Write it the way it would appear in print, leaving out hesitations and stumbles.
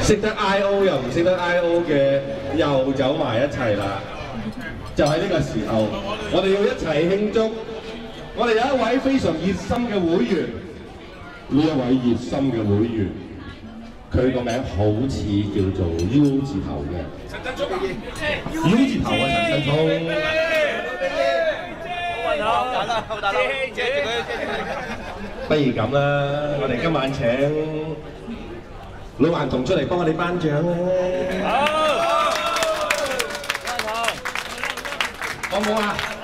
識得 I.O. 又唔識得 I.O. 嘅又走埋一齊啦。就喺呢個時候，我哋要一齊慶祝。我哋有一位非常熱心嘅會員，呢一位熱心嘅會員，佢個名好似叫做 U 字頭嘅。陳振聰 U 字頭啊，陳振聰。好大啦！不如咁啦，我哋今晚請老頑童出嚟幫我哋頒獎啦。好唔好啊？